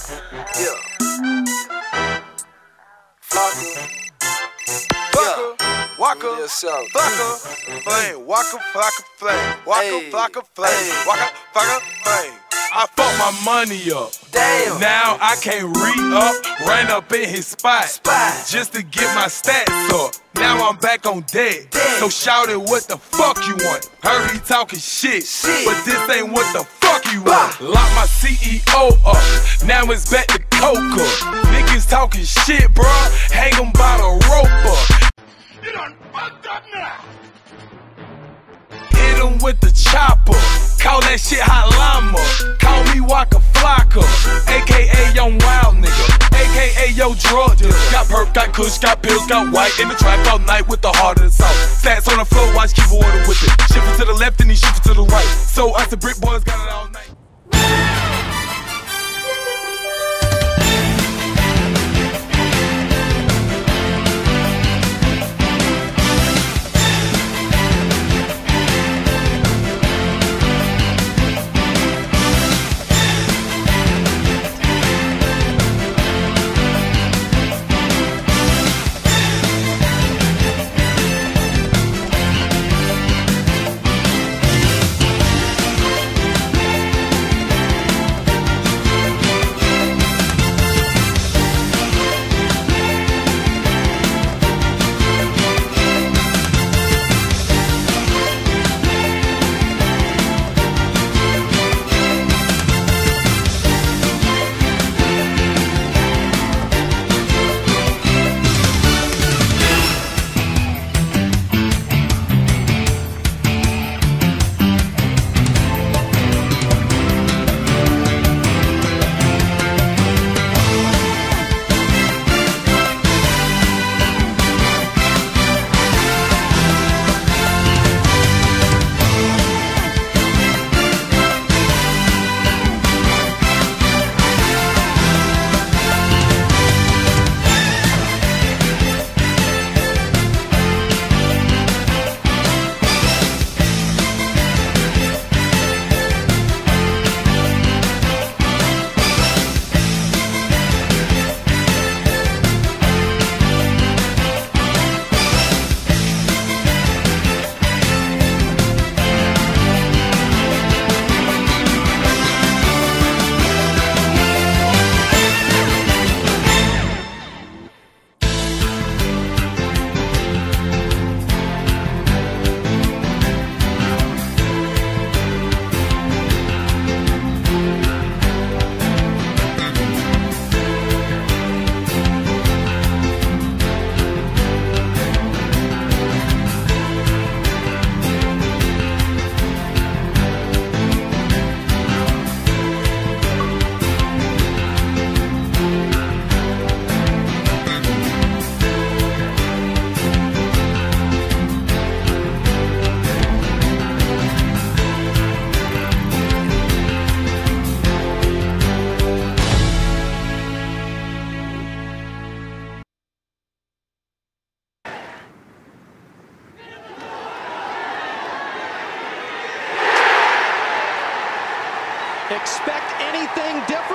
Yeah. Flocka. Waka, flocka, flame, waka, flocka, flame, waka, flocka, flame, waka, flocka, flame. I fucked my money up. Damn. Now I can't re-up, ran up in his spot just to get my stats up. Now I'm back on deck. So shout it, what the fuck you want? Heard he talking shit, but this ain't what the fuck you want. Lock my CEO up, now it's back to Coca. Niggas talking shit, bro, hang 'em by the rope up. You done fucked up now. Hit him with the chopper, call that shit hot llama. Call me Waka Flocka, aka Young Wild Nigga, aka yo drug dealer. Got perp, got kush, got pills, got white in the trap all night with the heart of the south. Stats on the floor, watch, keep order with it. Shifting to the left and he shifting to the right. So us the brick boys got it all night. Expect anything different?